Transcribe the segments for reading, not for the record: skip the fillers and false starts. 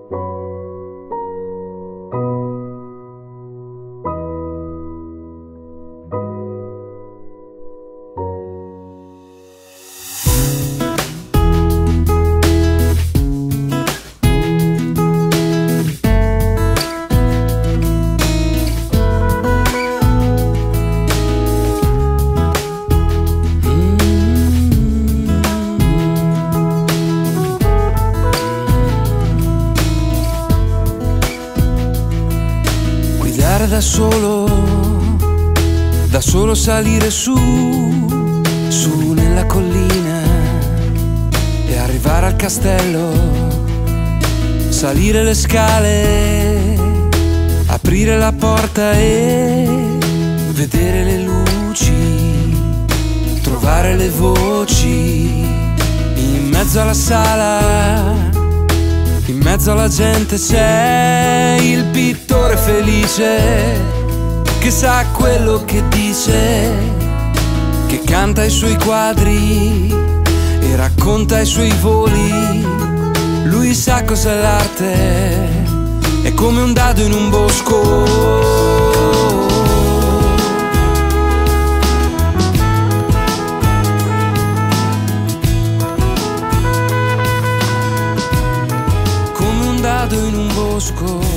Da solo salire su nella collina e arrivare al castello, salire le scale, aprire la porta e vedere le luci, trovare le voci in mezzo alla sala. In mezzo alla gente c'è il pittore felice che sa quello che dice, che canta i suoi quadri e racconta i suoi voli. Lui sa cos'è l'arte, è come un dado in un bosco. In un bosco.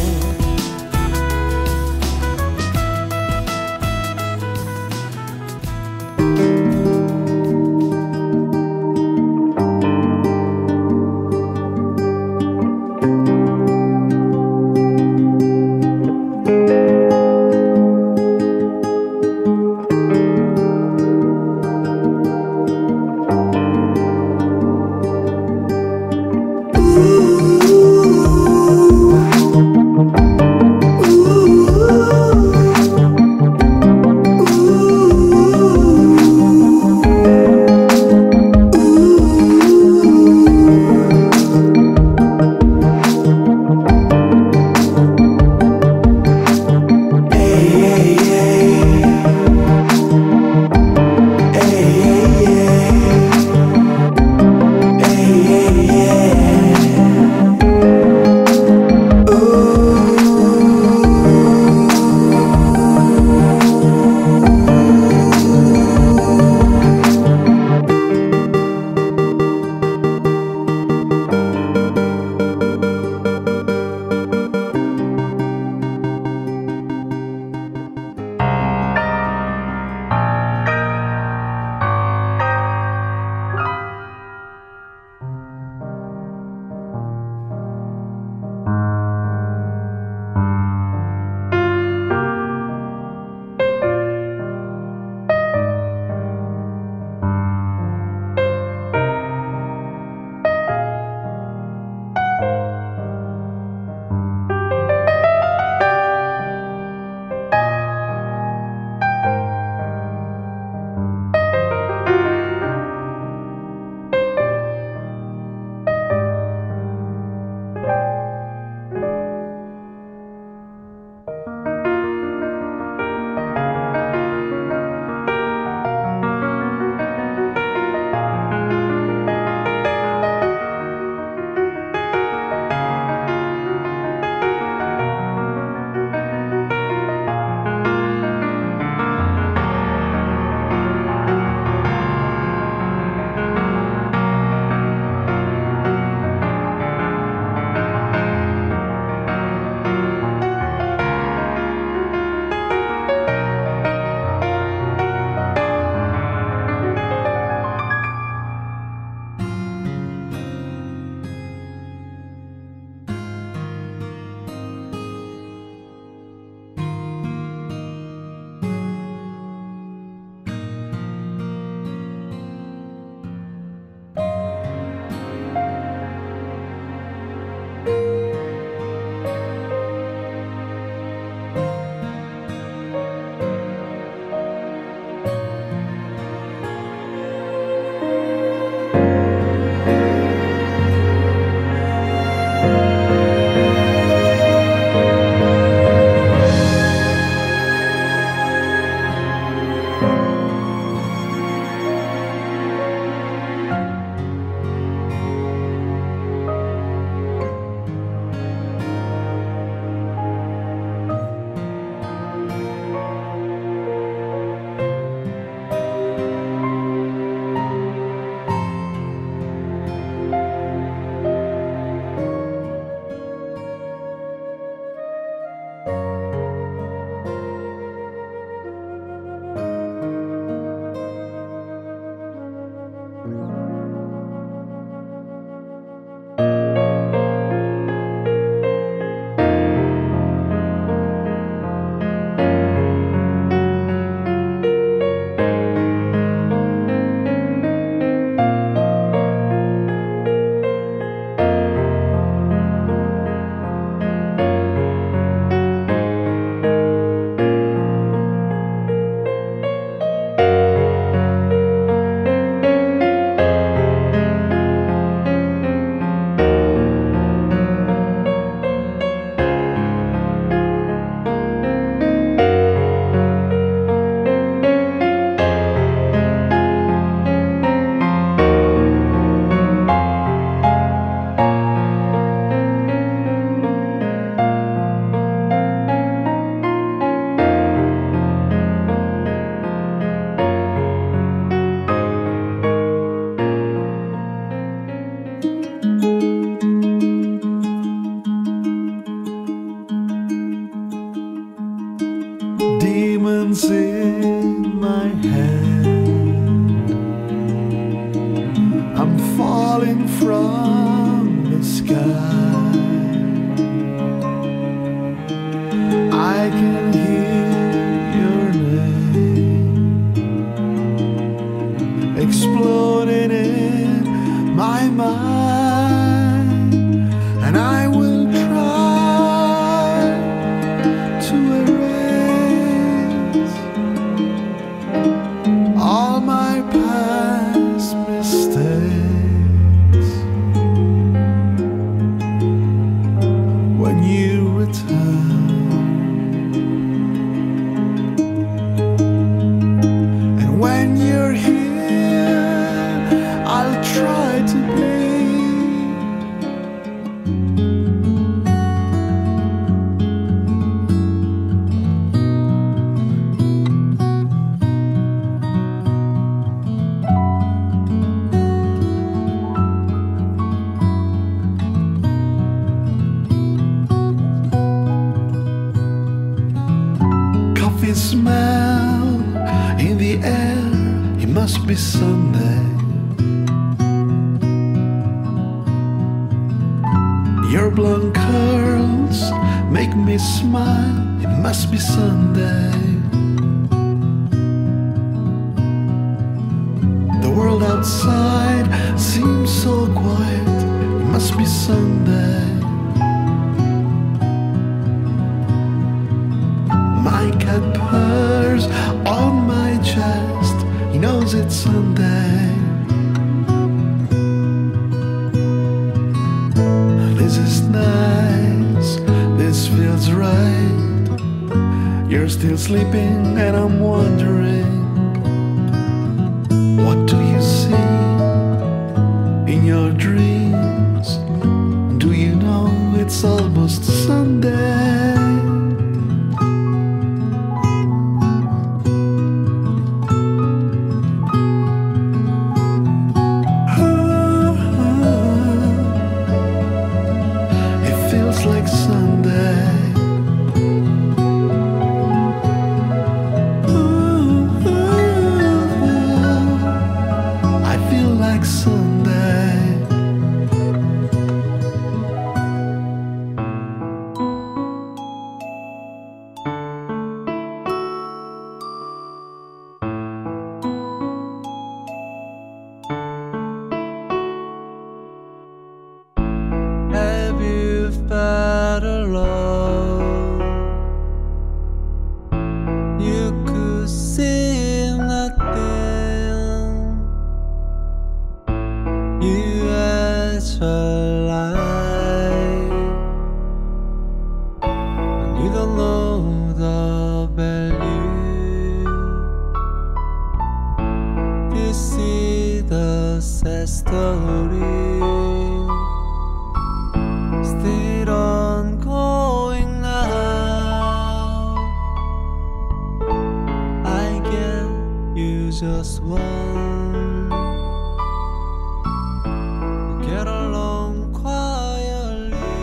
hands in my hand. I'm falling from the sky. I can hear your name exploding in my mind, and I will try to erase all my past mistakes when you return. And when you're here, I'll try to be coffee smell in the air. It must be Sunday. Your blonde curls make me smile. It must be Sunday. The world outside seems so quiet. It must be Sunday. My cat purrs on my chest. He knows it's Sunday. This is nice. This feels right. You're still sleeping and I'm wondering, what do you see in your dreams? Do you know it's almost Sunday? Like Sunday. I feel like Sunday. Have you felt alone? You could see nothing. You had your life, and you don't know the value. This is the sad story, still ongoing now. I get you just one. Get along quietly.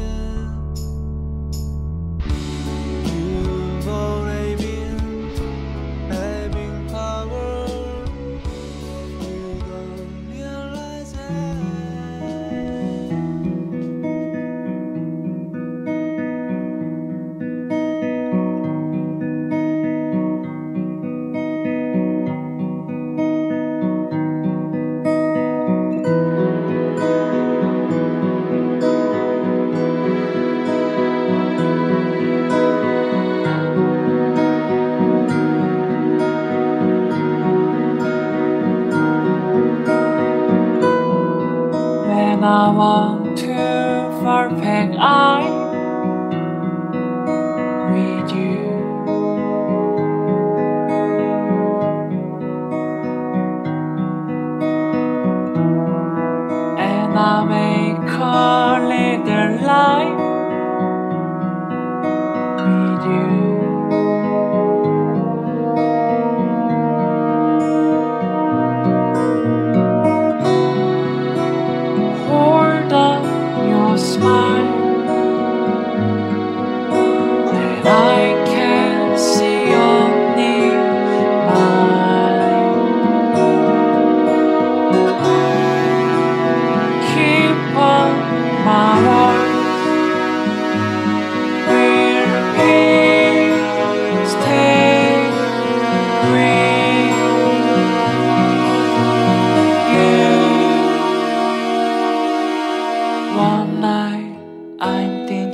You've already been having power. You don't realize it.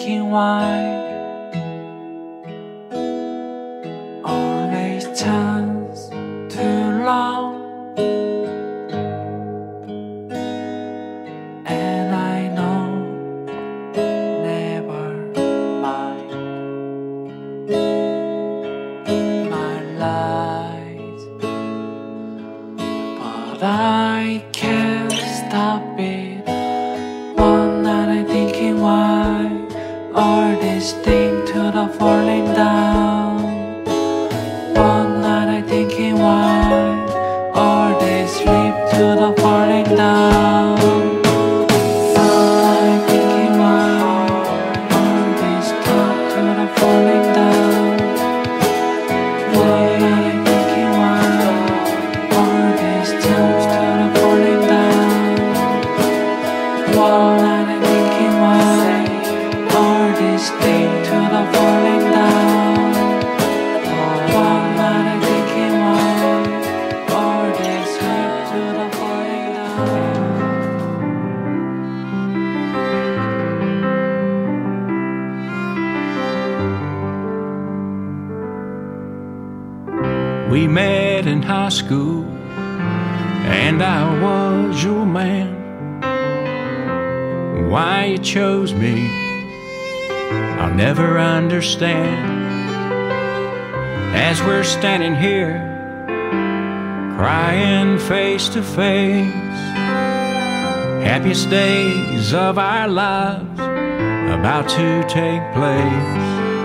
thinking why always chance too long, and I know never mind my lies, but I can't stop it. One night I'm thinking why all this thing to the falling down. One night I'm thinking why all this sleep to the falling down. One night I'm thinking why all this talk to the falling down. One night I'm thinking why all this times to the falling down. One night I'm thinking why all this thing to the falling down. One night I'm thinking why all this sleep to the falling down. We met in high school, and I was your man. Why you chose me, I'll never understand. As we're standing here, crying face to face, happiest days of our lives about to take place.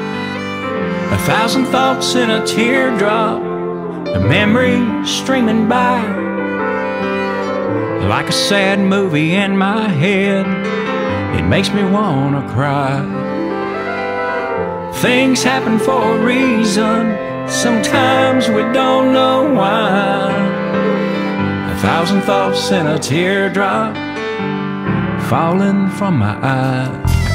1,000 thoughts in a teardrop, a memory streaming by, like a sad movie in my head. It makes me wanna cry. Things happen for a reason, sometimes we don't know why. 1,000 thoughts in a teardrop falling from my eyes.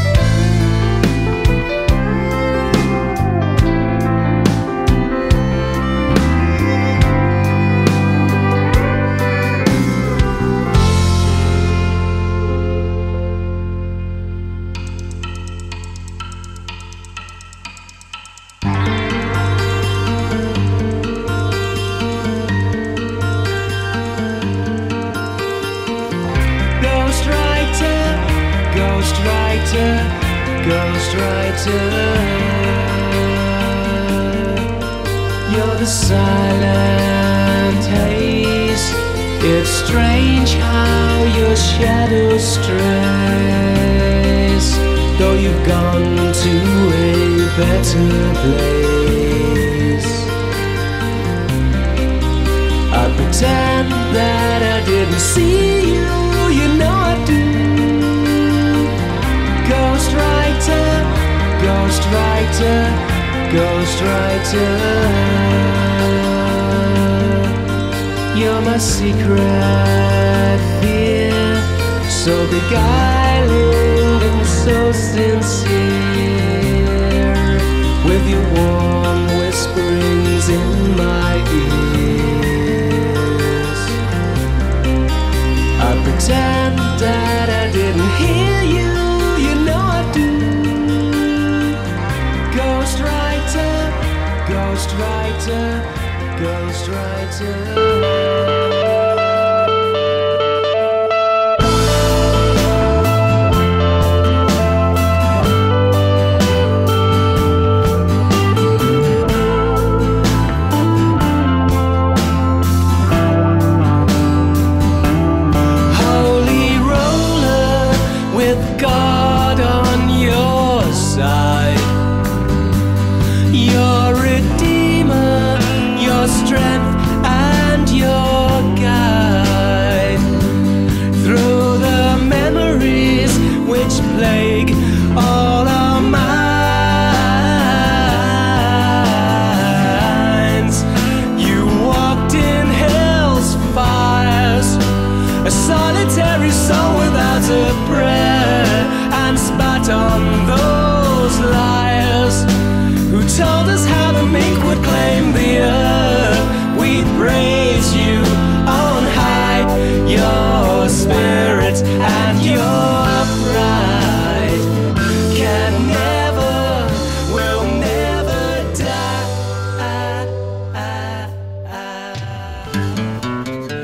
Ghostwriter, you're the silent haze. It's strange how your shadow strays, though you've gone to a better place. I pretend that I didn't see you, you know I do. Ghostwriter, ghostwriter, ghostwriter, you're my secret fear, so beguiling and so sincere, with your warm whisperings in my ears. I pretend that I didn't hear you, you know I do. Ghostwriter, ghostwriter, ghostwriter. Your redeemer, your strength and your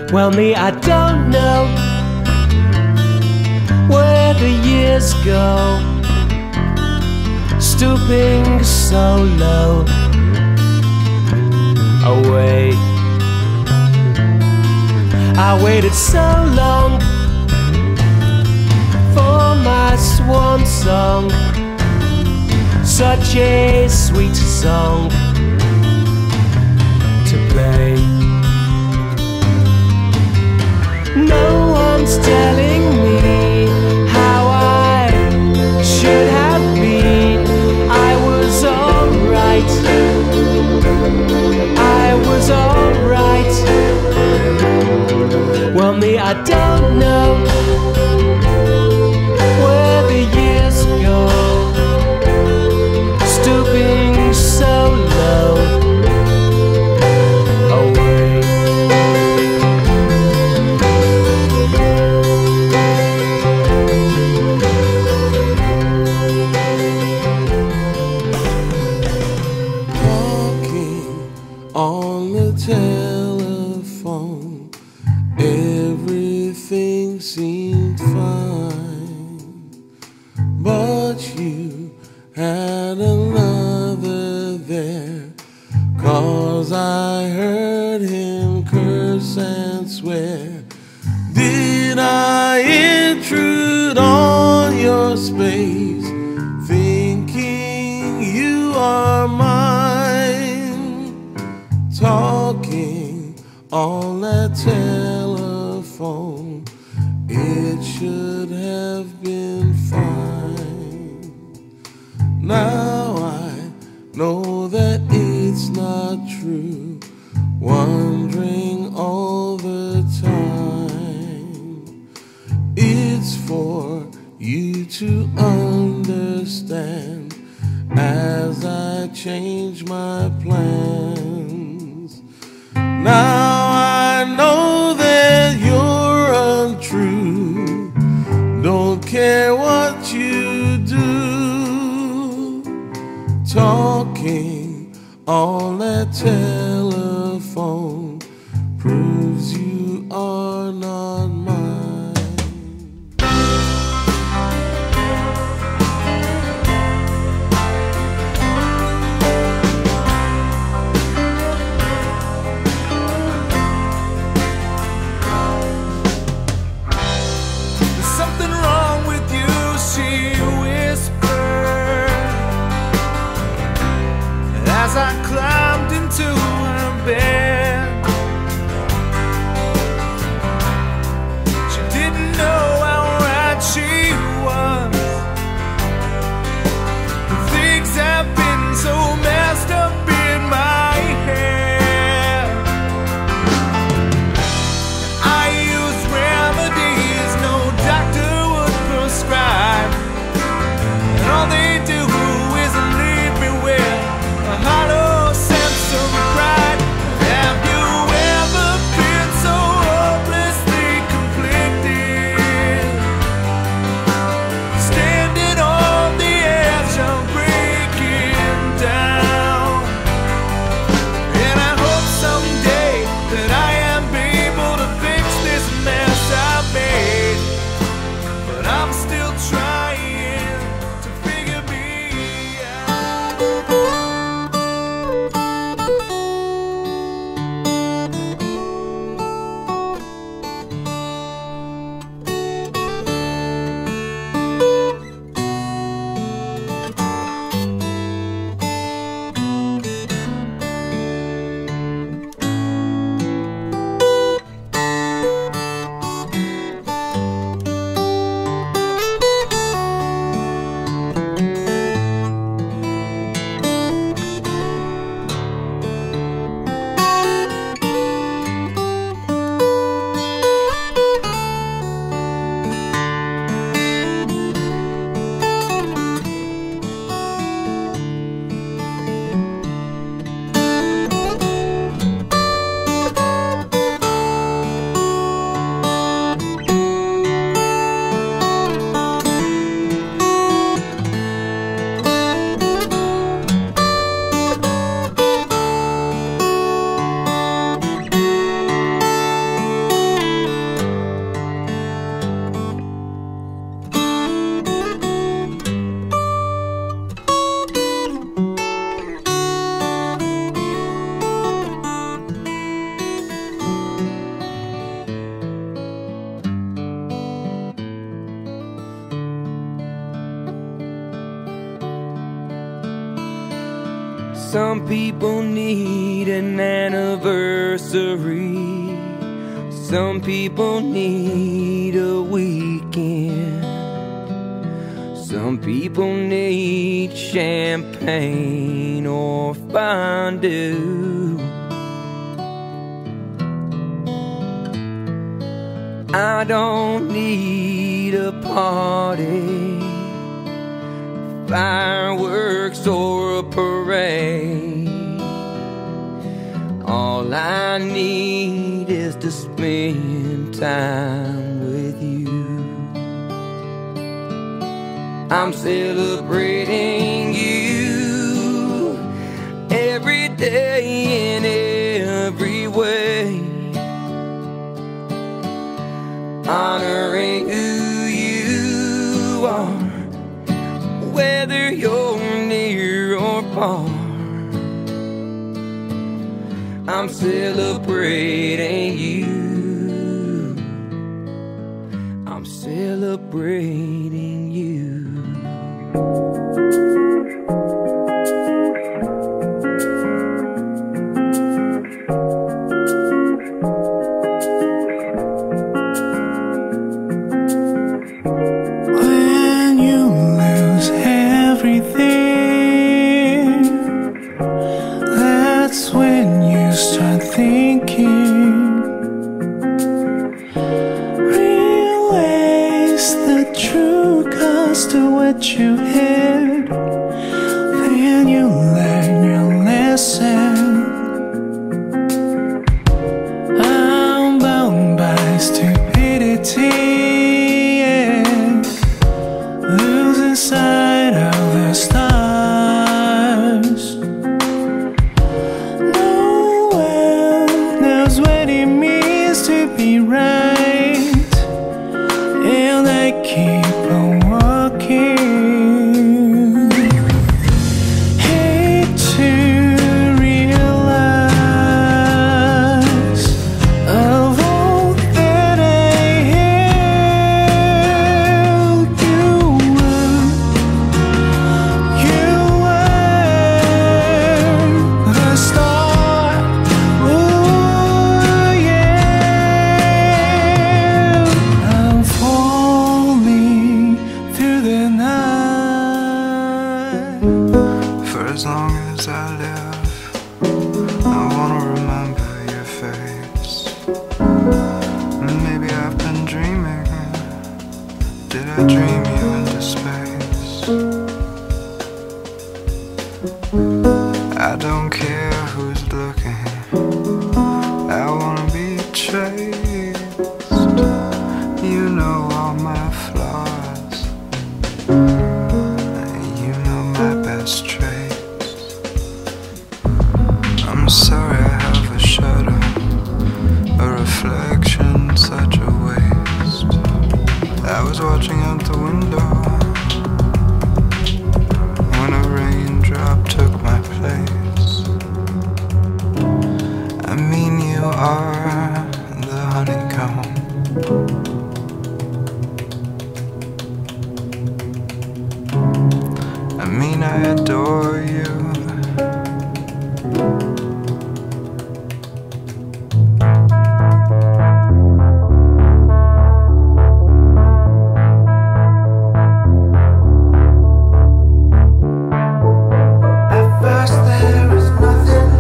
Well, me, I don't know where the years go, stooping so low, away. I waited so long for my swan song, such a sweet song to play. No one's telling me how I should have been. I was alright, I was alright. Well, me, I don't know where the years go, stooping so low, away. On the telephone, everything seemed fine, but you had another there, 'cause I heard him curse and swear. Did I intrude on your space, thinking you are mine? Talking on that telephone, it should have been fine. Now I know that it's not true, wondering all the time. It's for you to understand as I change my plans. Now I know that you're untrue, don't care what you do. Talking on that telephone proves you are not mine. As I climbed into her bed, she didn't know how right she was. Things have been so messed up in my head. I use remedies no doctor would prescribe, and all they do is leave me with a hollow Some people need an anniversary. Some people need a weekend. Some people need champagne or fondue. I don't need a party, fireworks or a parade. All I need is to spend time with you. I'm celebrating you every day in every way, honoring who you are, whether you're near or far. I'm celebrating you. I'm celebrating you. When you lose everything, that's when you start thinking. Realize the true cost of what you had. Then you learn your lesson. I'm bound by stupidity, losing sight of the stars. No one knows what it means to be right, and I keep on walking. Hate to realize of all that I held, you were the star. Ooh, yeah. I'm falling through the night. For as long as I live, I wanna remember your face. Maybe I've been dreaming. Did I dream you into space? I don't care who's looking, I wanna be chased. You know all my flaws, you know my best traits. I'm sorry I have a shadow, a reflection, such a waste. I was watching out the window when a raindrop took my place. I mean, you are the honeycomb. I mean, I adore you. At first there is nothing,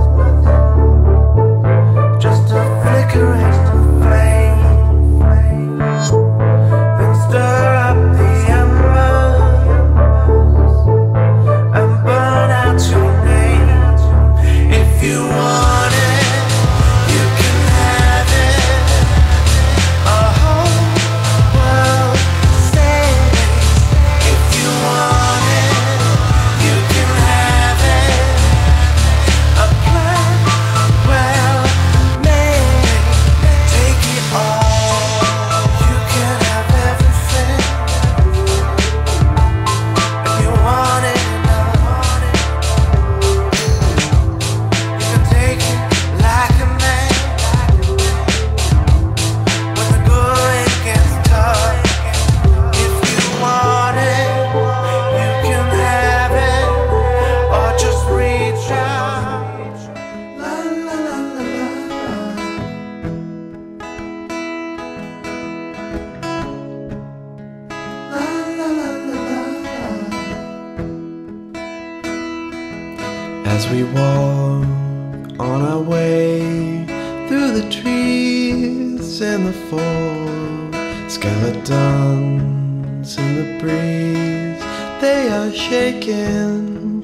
just a flickering flame. Then stir up the embers and burn out your as we walk on our way through the trees in the fall. Skeletons in the breeze, they are shaking.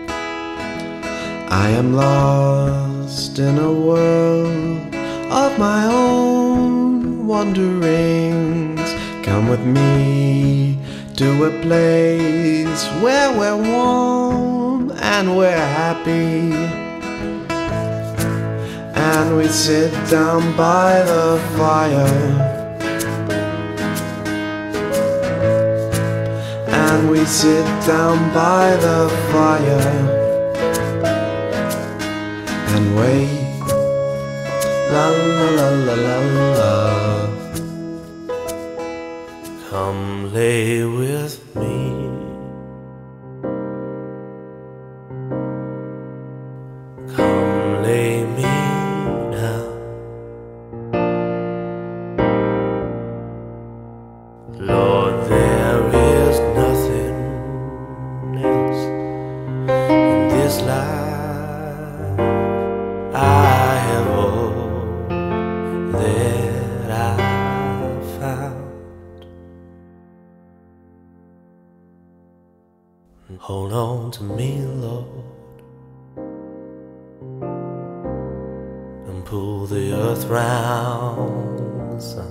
I am lost in a world of my own wanderings. Come with me to a place where we're warm and we're happy, and we sit down by the fire, and we sit down by the fire and wait. La la la la la la. Come lay with me, come lay me down. Lord, there is nothing else in this life. I have all that I found. Hold on to me, Lord, and pull the earth round the sun.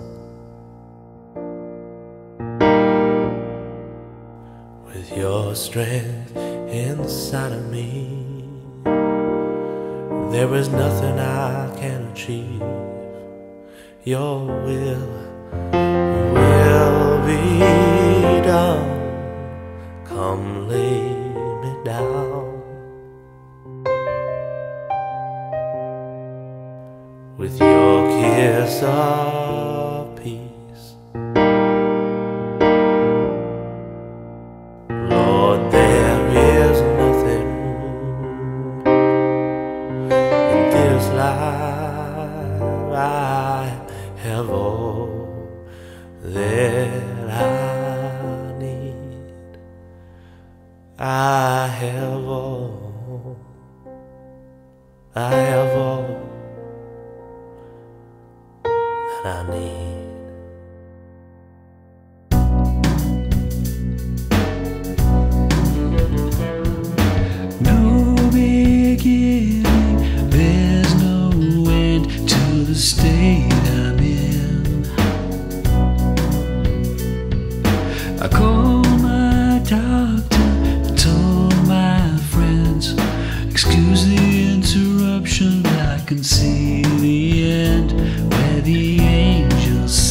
With your strength inside of me, there is nothing I can achieve. Your will be done. Come lay me down with your kiss of peace. Lord, there is nothing in this life. I have all that I need. I have all, I have all that I need. No beginning, there's no end to the state I'm in. I called my doctor, told my friends, excuse the interruption, I can see the end where the angels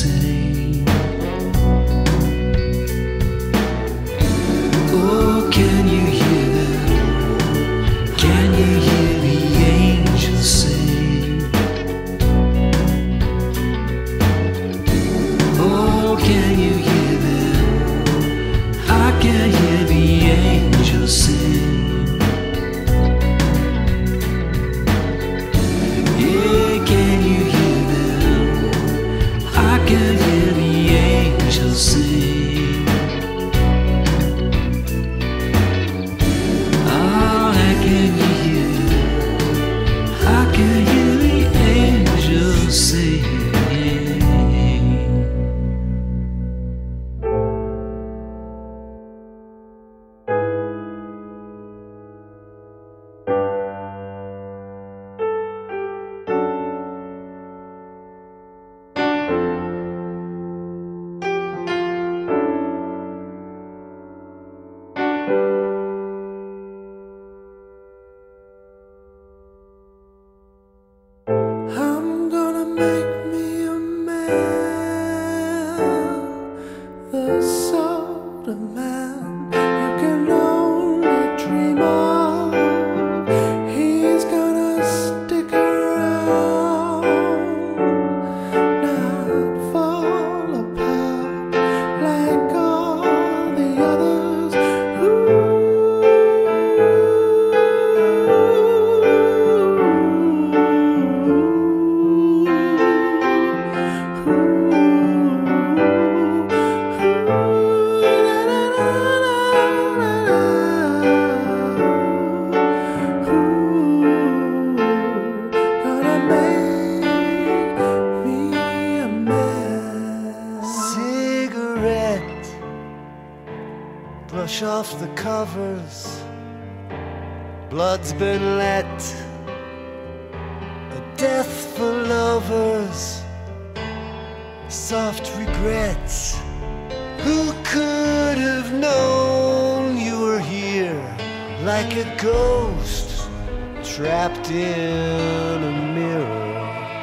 off the covers. Blood's been let, a death for lovers, soft regrets. Who could have known you were here like a ghost trapped in a mirror?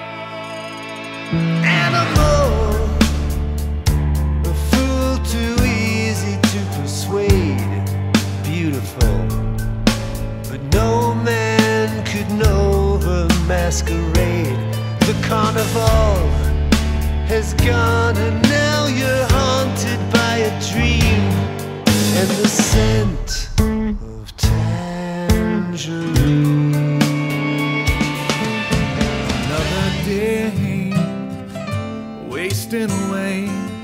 Animal, a fool too easy to persuade, beautiful, but no man could know the masquerade. The carnival has gone and now you're haunted by a dream and the scent of tangerine. Another day wasting away,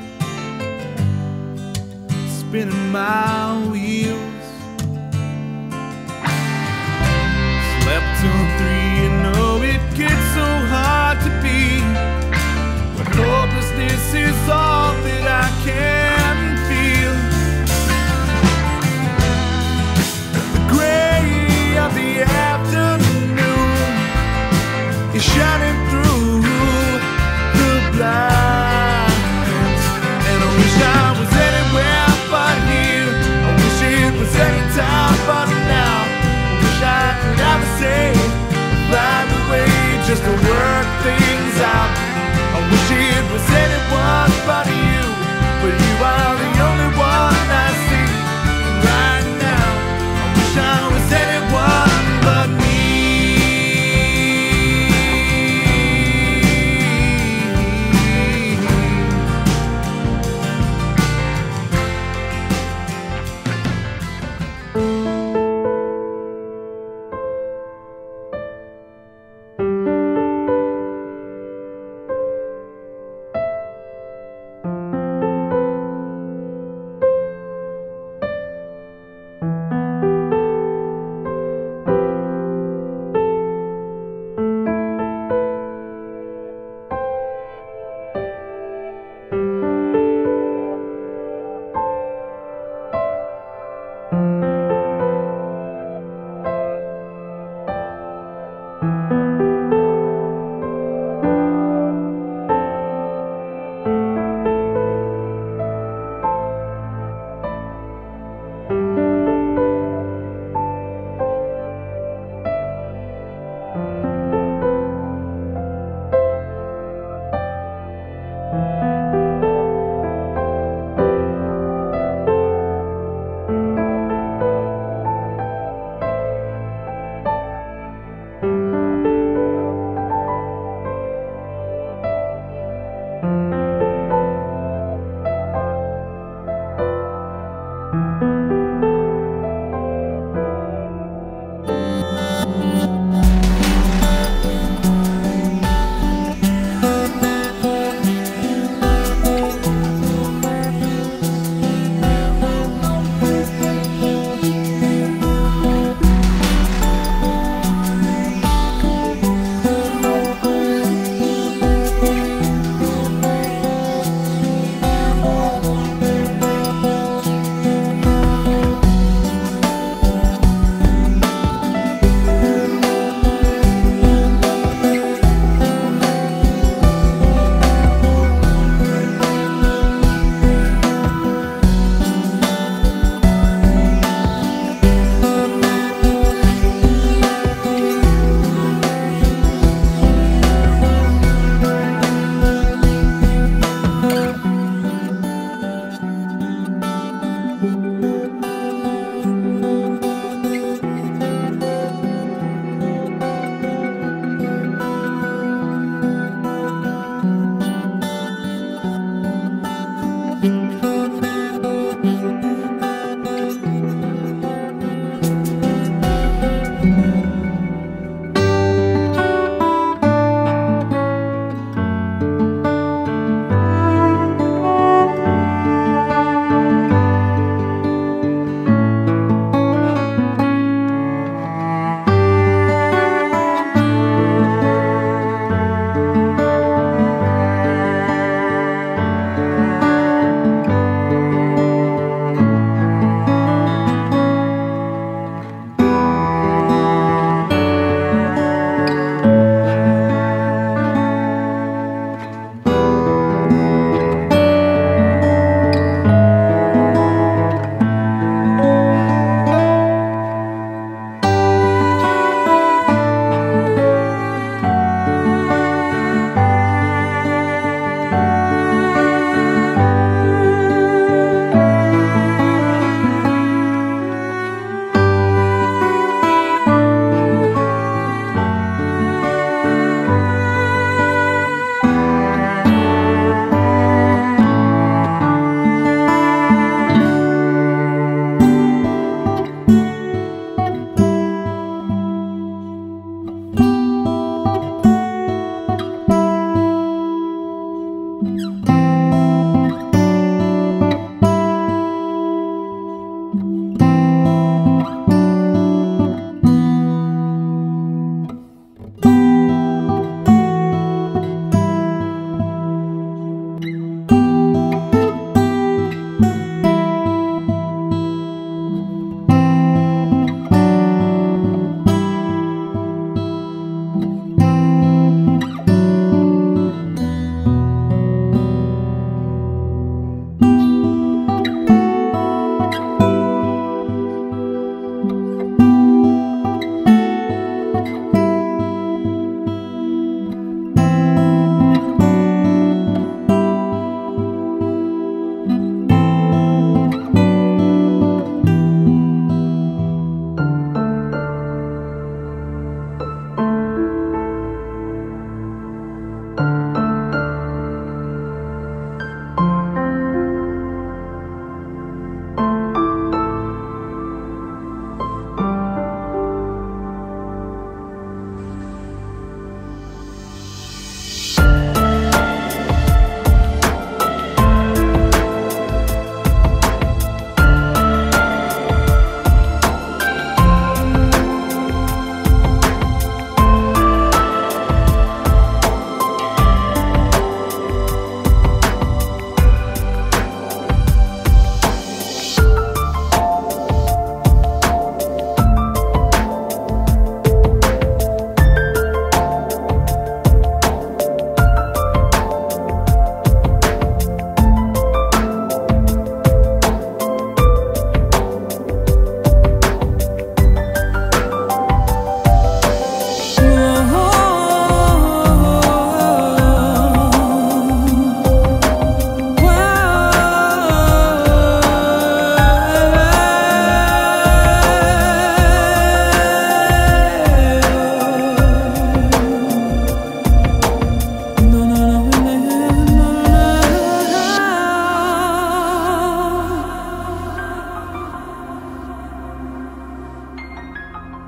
spinning my wheels. Slept till 3, you know it gets so hard to be when hopelessness is all that I can feel. The gray of the afternoon is shining through the blinds, and I wish I was anywhere but here. I wish it was any time but now. I wish I could ever say bye.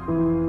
you.